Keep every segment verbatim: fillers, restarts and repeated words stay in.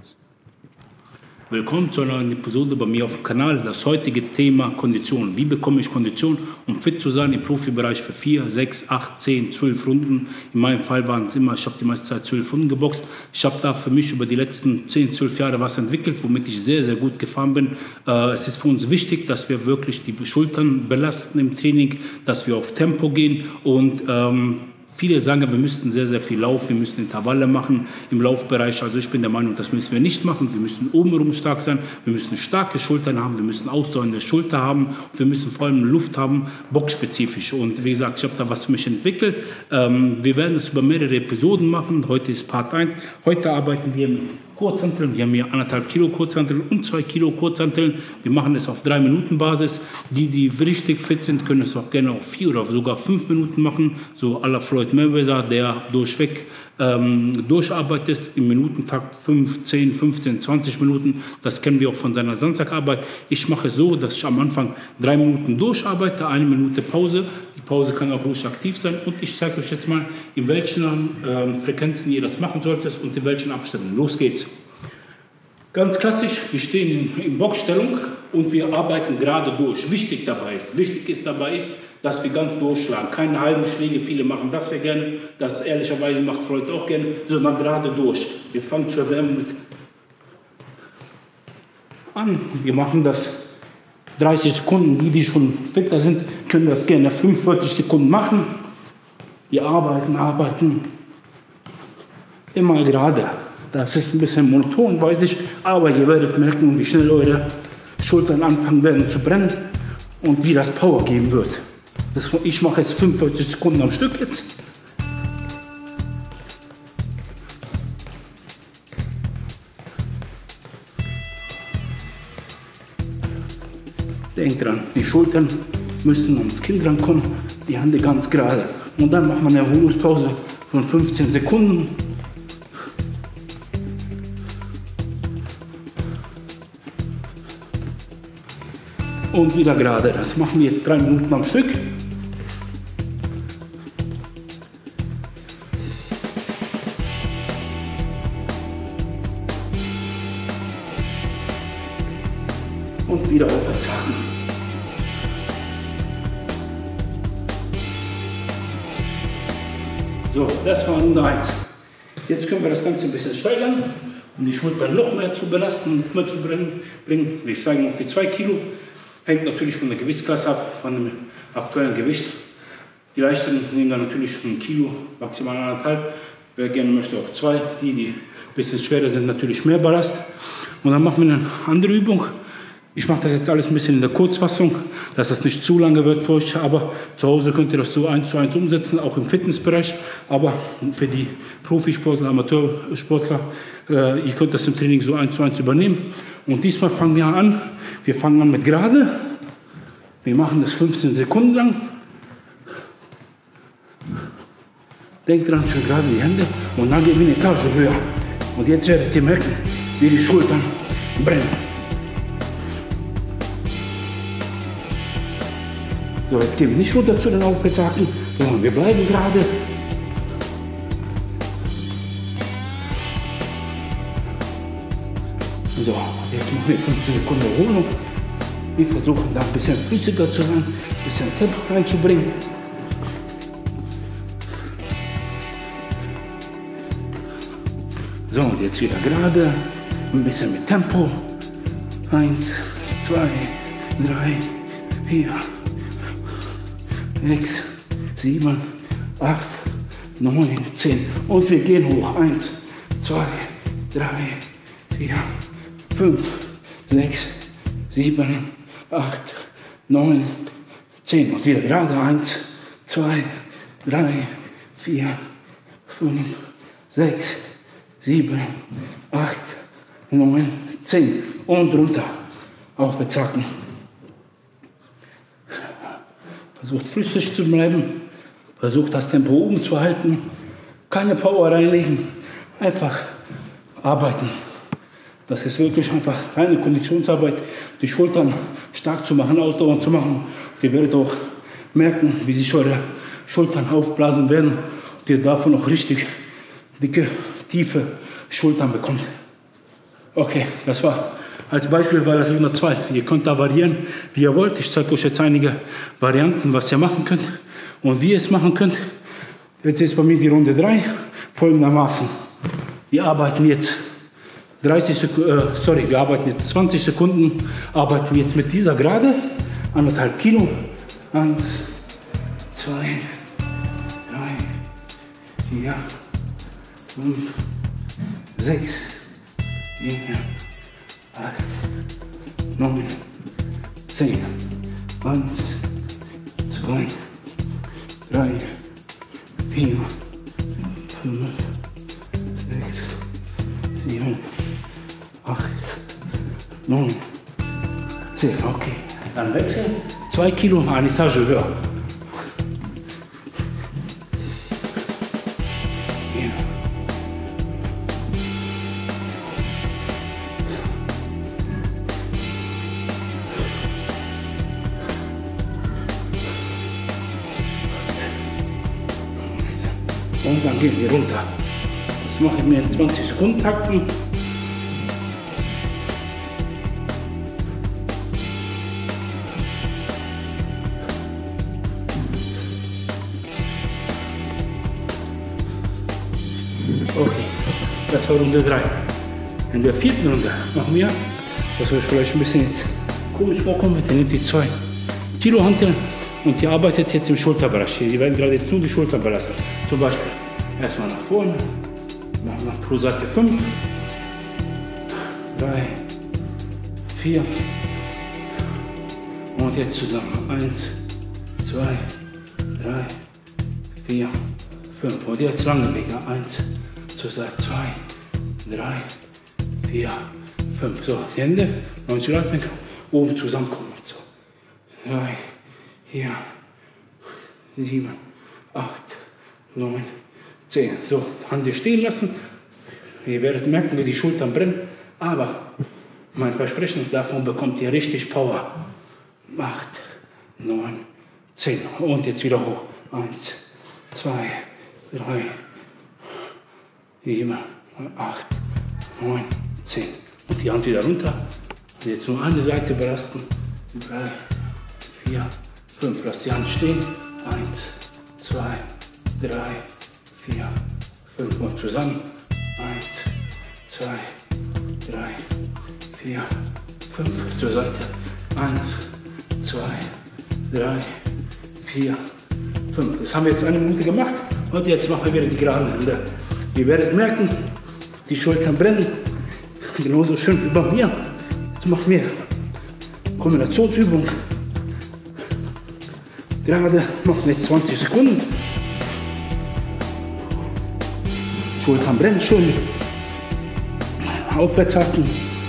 eins. Willkommen zu einer neuen Episode bei mir auf dem Kanal. Das heutige Thema Kondition. Wie bekomme ich Kondition, um fit zu sein im Profibereich für vier, sechs, acht, zehn, zwölf Runden. In meinem Fall waren es immer, ich habe die meiste Zeit zwölf Runden geboxt. Ich habe da für mich über die letzten zehn, zwölf Jahre was entwickelt, womit ich sehr, sehr gut gefahren bin. Äh, es ist für uns wichtig, dass wir wirklich die Schultern belasten im Training, dass wir auf Tempo gehen und ähm, viele sagen, wir müssten sehr, sehr viel laufen, wir müssen Intervalle machen im Laufbereich. Also ich bin der Meinung, das müssen wir nicht machen. Wir müssen obenrum stark sein, wir müssen starke Schultern haben, wir müssen ausdauernde Schulter haben, wir müssen vor allem Luft haben, boxspezifisch. Und wie gesagt, ich habe da was für mich entwickelt. Ähm, wir werden das über mehrere Episoden machen. Heute ist Part eins. Heute arbeiten wir mit Kurzhanteln. Wir haben hier anderthalb Kilo Kurzhanteln und zwei Kilo Kurzhanteln. Wir machen es auf drei Minuten Basis. Die, die richtig fit sind, können es auch gerne auf vier oder sogar fünf Minuten machen. So à la Floyd Mayweather, der durchweg ähm, durcharbeitet im Minutentakt fünf, zehn, fünfzehn, zwanzig Minuten. Das kennen wir auch von seiner Sandsackarbeit. Ich mache es so, dass ich am Anfang drei Minuten durcharbeite, eine Minute Pause. Die Pause kann auch ruhig aktiv sein. Und ich zeige euch jetzt mal, in welchen ähm, Frequenzen ihr das machen solltet und in welchen Abständen. Los geht's. Ganz klassisch, wir stehen in, in Boxstellung und wir arbeiten gerade durch. Wichtig dabei ist, wichtig ist dabei ist, dass wir ganz durchschlagen. Keine halben Schläge, viele machen das ja gerne, das ehrlicherweise macht Freud auch gerne, sondern gerade durch. Wir fangen zur Erwärmung mit an. Wir machen das dreißig Sekunden. Die, die schon fitter sind, können das gerne fünfundvierzig Sekunden machen. Wir arbeiten, arbeiten. Immer gerade. Das ist ein bisschen monoton, weiß ich, aber ihr werdet merken, wie schnell eure Schultern anfangen werden zu brennen und wie das Power geben wird. Das, ich mache jetzt fünfundvierzig Sekunden am Stück jetzt. Denkt dran, die Schultern müssen ums Kinn rankommen, die Hände ganz gerade. Und dann macht man eine Erholungspause von fünfzehn Sekunden. Und wieder gerade. Das machen wir jetzt drei Minuten am Stück. Und wieder aufwärts haken. So, das war Runde eins. Jetzt können wir das Ganze ein bisschen steigern, um die Schultern noch mehr zu belasten, noch mehr zu bringen. Wir steigen auf die zwei Kilo. Hängt natürlich von der Gewichtsklasse ab, von dem aktuellen Gewicht. Die Leichteren nehmen dann natürlich ein Kilo, maximal anderthalb. Wer gerne möchte auch zwei. Die, die ein bisschen schwerer sind, natürlich mehr Ballast. Und dann machen wir eine andere Übung. Ich mache das jetzt alles ein bisschen in der Kurzfassung, dass das nicht zu lange wird für euch. Aber zu Hause könnt ihr das so eins zu eins umsetzen, auch im Fitnessbereich. Aber für die Profisportler, Amateursportler, äh, ihr könnt das im Training so eins zu eins übernehmen. Und diesmal fangen wir an. Wir fangen an mit gerade. Wir machen das fünfzehn Sekunden lang. Denkt dran, schön gerade die Hände. Und dann gehen wir eine Etage höher. Und jetzt werdet ihr merken, wie die Schultern brennen. So, jetzt gehen wir nicht runter zu den Aufwärtshaken, sondern wir bleiben gerade. So, jetzt machen wir fünfzehn Sekunden Erholung. Wir versuchen da ein bisschen flüssiger zu sein, ein bisschen Tempo reinzubringen. So, und jetzt wieder gerade, ein bisschen mit Tempo. Eins, zwei, drei, vier, sechs, sieben, acht, neun, zehn. Und wir gehen hoch. Eins, zwei, drei, vier, fünf, sechs, sieben, acht, neun, zehn. Und wieder gerade. Eins, zwei, drei, vier, fünf, sechs, sieben, acht, neun, zehn. Und runter. Aufwärts haken. Versucht flüssig zu bleiben. Versucht das Tempo oben zu halten. Keine Power reinlegen. Einfach arbeiten. Das ist wirklich einfach reine Konditionsarbeit, die Schultern stark zu machen, ausdauernd zu machen. Ihr werdet auch merken, wie sich eure Schultern aufblasen werden und ihr davon auch richtig dicke, tiefe Schultern bekommt. Okay, das war als Beispiel war das Runde zwei. Ihr könnt da variieren, wie ihr wollt. Ich zeige euch jetzt einige Varianten, was ihr machen könnt und wie ihr es machen könnt. Jetzt ist bei mir die Runde drei folgendermaßen. Wir arbeiten jetzt dreißig Sekunden, äh, sorry, wir arbeiten jetzt zwanzig Sekunden, arbeiten wir jetzt mit dieser Gerade, anderthalb Kilo. Eins, zwei, drei, vier, fünf, sechs, sieben, acht, neun, zehn. Eins, zwei, drei, vier, fünf, sechs, sieben, acht, neun, zehn. Okay. Dann wechseln. Zwei Kilo, eine Etage höher. Ja. Und dann gehen wir runter. Das mache ich mir in zwanzig Sekunden Takten. Okay, das war Runde drei. In der vierten Runde machen wir, das wird vielleicht ein bisschen jetzt komisch vorkommen, ihr nehmt die zwei Kilo Hanteln und ihr arbeitet jetzt im Schulterbereich. Die werden gerade jetzt nur die Schulter belastet. Zum Beispiel erstmal nach vorne, machen wir pro Seite fünf, drei, vier und jetzt zusammen eins, zwei, drei, vier, fünf und jetzt lange Wege, eins, zur Seite zwei, drei, vier, fünf. So, die Hände, neunzig Grad Winkel, oben zusammenkommen. So. drei, vier, sieben, acht, neun, zehn. So, Hände stehen lassen. Ihr werdet merken, wie die Schultern brennen. Aber mein Versprechen, davon bekommt ihr richtig Power. acht, neun, zehn. Und jetzt wieder hoch. eins, zwei, drei, sieben, acht, neun, zehn. Und die Hand wieder runter. Und jetzt nur eine Seite belasten. drei, vier, fünf. Lasst die Hand stehen. eins, zwei, drei, vier, fünf. Und zusammen. eins, zwei, drei, vier, fünf. Zur Seite. eins, zwei, drei, vier, fünf. Das haben wir jetzt eine Minute gemacht. Und jetzt machen wir wieder die geraden Hände. Ihr werdet merken, die Schultern brennen. Genauso schön wie bei mir. Jetzt machen wir Kombinationsübung. Gerade machen wir zwanzig Sekunden. Schultern brennen schön. Aufwärts halten.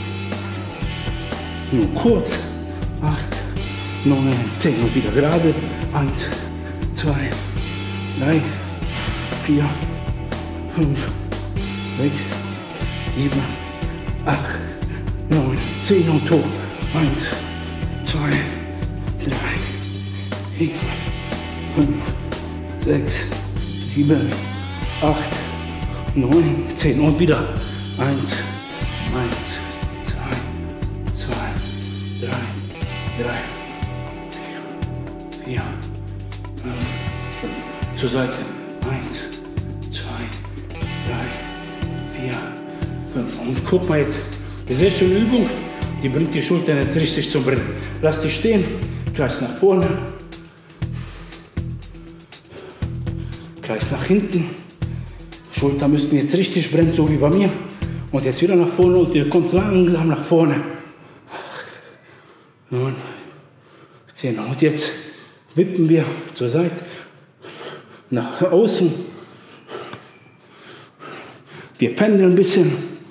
Nur kurz. acht, neun, zehn. Und wieder gerade. eins, zwei, drei, vier, fünf, sechs, sieben, acht, neun, zehn und hoch. eins, zwei, drei, vier, fünf, sechs, sieben, acht, neun, zehn und wieder. eins, eins, zwei, zwei, drei, drei, vier, fünf, fünf. Zur Seite. eins, zwei, drei, vier, fünf. Und guck mal jetzt, eine sehr schöne Übung, die bringt die Schultern jetzt richtig zum Brennen. Lass dich stehen, Kreis nach vorne, Kreis nach hinten. Schultern müssten jetzt richtig brennen, so wie bei mir. Und jetzt wieder nach vorne und ihr kommt langsam nach vorne. neun, zehn. Und jetzt wippen wir zur Seite, nach außen. Wir pendeln ein bisschen.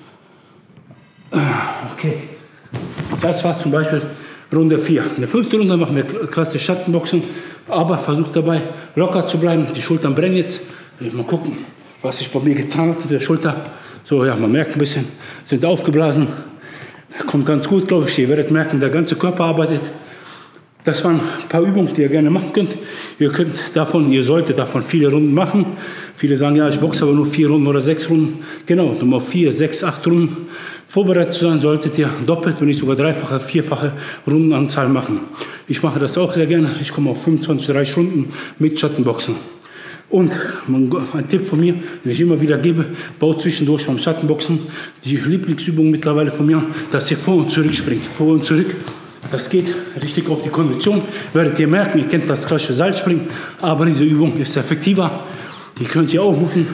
Okay. Das war zum Beispiel Runde vier. In der fünften Runde machen wir klassisch Schattenboxen, aber versucht dabei locker zu bleiben. Die Schultern brennen jetzt. Mal gucken, was sich bei mir getan hat in der Schulter. So, ja, man merkt ein bisschen, sind aufgeblasen. Kommt ganz gut, glaube ich. Ihr werdet merken, der ganze Körper arbeitet. Das waren ein paar Übungen, die ihr gerne machen könnt. Ihr könnt davon, ihr solltet davon viele Runden machen. Viele sagen, ja, ich boxe aber nur vier Runden oder sechs Runden. Genau, nur mal vier, sechs, acht Runden vorbereitet zu sein, solltet ihr doppelt, wenn nicht sogar dreifache, vierfache Rundenanzahl machen. Ich mache das auch sehr gerne. Ich komme auf fünfundzwanzig, dreißig Runden mit Schattenboxen. Und ein Tipp von mir, den ich immer wieder gebe, baut zwischendurch beim Schattenboxen die Lieblingsübung mittlerweile von mir, dass ihr vor und zurück springt. Vor und zurück. Das geht richtig auf die Kondition. Werdet ihr merken, ihr kennt das klassische Seilspringen, aber diese Übung ist effektiver. Die könnt ihr auch machen.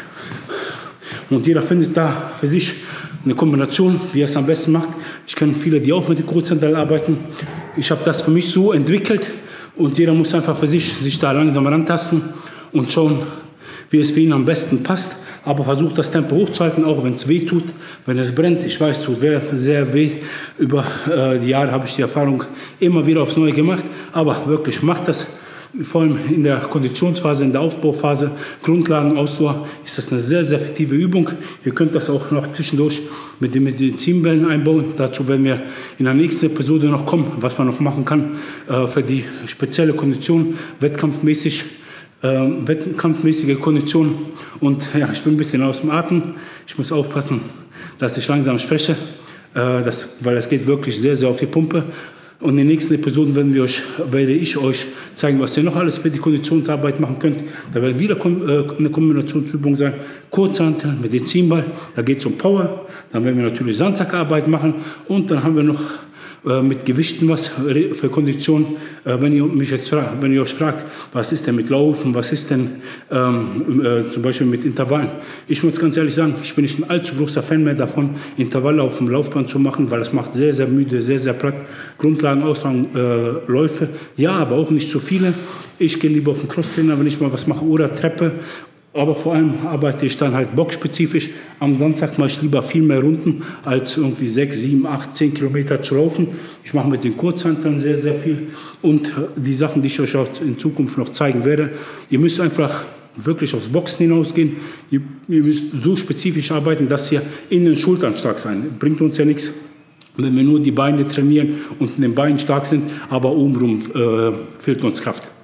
Und jeder findet da für sich eine Kombination, wie er es am besten macht. Ich kenne viele, die auch mit dem Kurzhantel arbeiten. Ich habe das für mich so entwickelt und jeder muss einfach für sich sich da langsam rantasten und schauen, wie es für ihn am besten passt. Aber versucht das Tempo hochzuhalten, auch wenn es weh tut, wenn es brennt. Ich weiß, es tut sehr weh. Über äh, die Jahre habe ich die Erfahrung immer wieder aufs Neue gemacht. Aber wirklich, macht das. Vor allem in der Konditionsphase, in der Aufbauphase, Grundlagenausdauer, ist das eine sehr, sehr effektive Übung. Ihr könnt das auch noch zwischendurch mit den Medizinbällen einbauen. Dazu werden wir in der nächsten Episode noch kommen, was man noch machen kann äh, für die spezielle Kondition, wettkampfmäßig, äh, wettkampfmäßige Kondition. Und ja, ich bin ein bisschen aus dem Atem. Ich muss aufpassen, dass ich langsam spreche, äh, das, weil es geht wirklich sehr, sehr auf die Pumpe. Und in den nächsten Episoden werden wir euch, werde ich euch zeigen, was ihr noch alles für die Konditionsarbeit machen könnt. Da wird wieder eine Kombinationsübung sein. Kurzhantel, Medizinball, da geht es um Power. Dann werden wir natürlich Sandsackarbeit machen. Und dann haben wir noch äh, mit Gewichten was für Kondition. Äh, wenn ihr mich jetzt fragt, wenn ihr euch fragt, was ist denn mit Laufen, was ist denn ähm, äh, zum Beispiel mit Intervallen. Ich muss ganz ehrlich sagen, ich bin nicht ein allzu großer Fan mehr davon, Intervalle auf dem Laufband zu machen, weil das macht sehr, sehr müde, sehr, sehr platt. Grundlagen, Auslagen, äh, Läufe, ja, aber auch nicht so viele. Ich gehe lieber auf den Crosstrainer, wenn ich mal was mache, oder Treppe. Aber vor allem arbeite ich dann halt boxspezifisch. Am Sandsack mache ich lieber viel mehr Runden, als irgendwie sechs, sieben, acht, zehn Kilometer zu laufen. Ich mache mit den Kurzhanteln sehr, sehr viel. Und die Sachen, die ich euch auch in Zukunft noch zeigen werde, ihr müsst einfach wirklich aufs Boxen hinausgehen. Ihr, ihr müsst so spezifisch arbeiten, dass ihr in den Schultern stark seid. Bringt uns ja nichts, wenn wir nur die Beine trainieren und in den Beinen stark sind, aber obenrum äh, fehlt uns Kraft.